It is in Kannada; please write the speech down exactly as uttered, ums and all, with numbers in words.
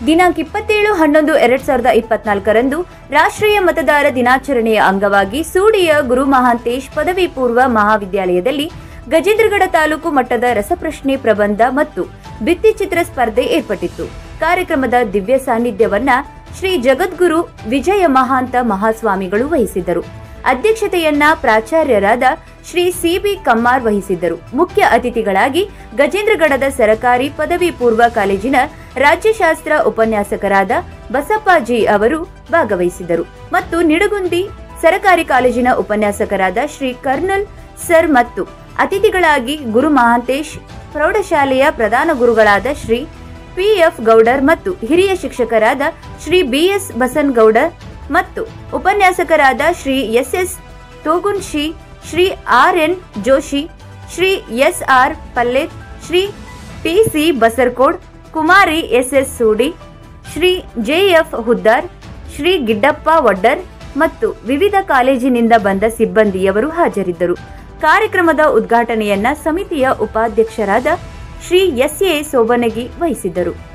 ದಿನಾಂಕ ಇಪ್ಪತ್ತೇಳು ಹನ್ನೊಂದು ಎರಡ್ ಸಾವಿರದ ಇಪ್ಪತ್ನಾಲ್ಕರಂದು ರಾಷ್ಟ್ರೀಯ ಮತದಾರ ದಿನಾಚರಣೆಯ ಅಂಗವಾಗಿ ಸೂಡಿಯ ಗುರು ಮಹಾಂತೇಶ್ ಪದವಿ ಪೂರ್ವ ಮಹಾವಿದ್ಯಾಲಯದಲ್ಲಿ ಗಜೇಂದ್ರಗಡ ತಾಲೂಕು ಮಟ್ಟದ ರಸಪ್ರಶ್ನೆ ಪ್ರಬಂಧ ಮತ್ತು ಭಿತ್ತಿಚಿತ್ರ ಸ್ಪರ್ಧೆ ಏರ್ಪಟ್ಟಿತ್ತು. ಕಾರ್ಯಕ್ರಮದ ದಿವ್ಯ ಸಾನ್ನಿಧ್ಯವನ್ನ ಶ್ರೀ ಜಗದ್ಗುರು ವಿಜಯ ಮಹಾಂತ ಮಹಾಸ್ವಾಮಿಗಳು ವಹಿಸಿದ್ದರು. ಅಧ್ಯಕ್ಷತೆಯನ್ನ ಪ್ರಾಚಾರ್ಯರಾದ ಶ್ರೀ ಸಿಬಿ ಕಮ್ಮಾರ್ ವಹಿಸಿದ್ದರು. ಮುಖ್ಯ ಅತಿಥಿಗಳಾಗಿ ಗಜೇಂದ್ರಗಡದ ಸರಕಾರಿ ಪದವಿ ಪೂರ್ವ ಕಾಲೇಜಿನ ರಾಜ್ಯಶಾಸ್ತ್ರ ಉಪನ್ಯಾಸಕರಾದ ಬಸಪ್ಪಾಜಿ ಅವರು ಭಾಗವಹಿಸಿದರು ಮತ್ತು ನಿಡಗುಂದಿ ಸರಕಾರಿ ಕಾಲೇಜಿನ ಉಪನ್ಯಾಸಕರಾದ ಶ್ರೀ ಕರ್ನಲ್ ಸರ್ ಮತ್ತು ಅತಿಥಿಗಳಾಗಿ ಗುರು ಮಹಾಂತೇಶ್ ಪ್ರೌಢಶಾಲೆಯ ಪ್ರಧಾನ ಗುರುಗಳಾದ ಶ್ರೀ ಪಿ ಎಫ್ ಗೌಡರ್ ಮತ್ತು ಹಿರಿಯ ಶಿಕ್ಷಕರಾದ ಶ್ರೀ ಬಿ ಎಸ್ ಬಸನಗೌಡರ್ ಮತ್ತು ಉಪನ್ಯಾಸಕರಾದ Shri S S Togunshi, Shri R N Joshi, Shri S R Palle, Shri T C Basarkod, Kumari S S Sudi, Shri J F Huddar, Shri Giddappa Vaddar ಮತ್ತು ವಿವಿಧ ಕಾಲೇಜಿನಿಂದ ಬಂದ ಸಿಬ್ಬಂದಿಯವರು ಹಾಜರಿದ್ದರು. ಕಾರ್ಯಕ್ರಮದ ಉದ್ಘಾಟನೆಯನ್ನ ಸಮಿತಿಯ ಉಪಾಧ್ಯಕ್ಷರಾದ ಶ್ರೀ ಎಸ್ ಎ ಸೋಬನಗಿ ವಹಿಸಿದ್ದರು.